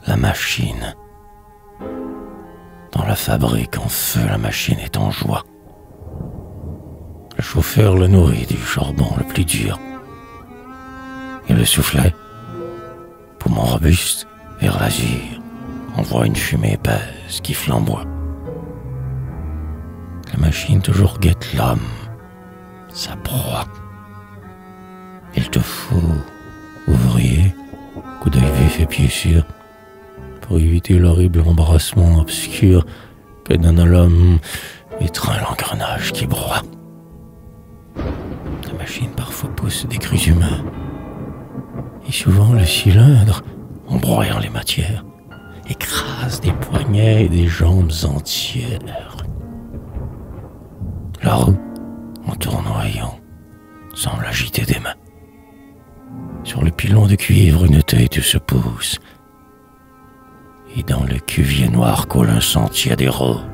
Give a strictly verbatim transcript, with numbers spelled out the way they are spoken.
La machine. Dans la fabrique en feu, la machine est en joie. Le chauffeur le nourrit du charbon le plus dur. Et le soufflet, poumon robuste et rasure, envoie une fumée épaisse qui flamboie. La machine toujours guette l'homme, sa proie. Il te faut, ouvrier, coup d'œil vif et pied sûr, pour éviter l'horrible embrassement obscur que donne à l'homme étreint l'engrenage qui broie. La machine parfois pousse des cris humains, et souvent le cylindre, en broyant les matières, écrase des poignets et des jambes entières. La roue, en tournoyant, semble agiter des mains. Sur le pilon de cuivre, une tête se pousse, et dans le cuvier noir coule un sentier des roses.